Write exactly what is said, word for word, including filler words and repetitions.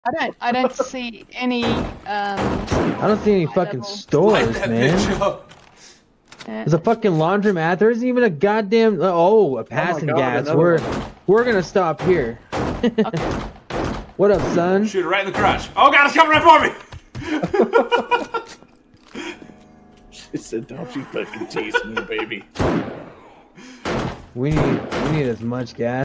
I don't. I don't see any. Um, I don't see any fucking stores, man. Yeah. There's a fucking laundromat. There isn't even a goddamn. Oh, a passing oh God, gas. We're one. we're gonna stop here. Okay. What up, son? Shoot it right in the crotch. Oh God, it's coming right for me. She said, "Don't you fucking tease me, baby." We need we need as much gas.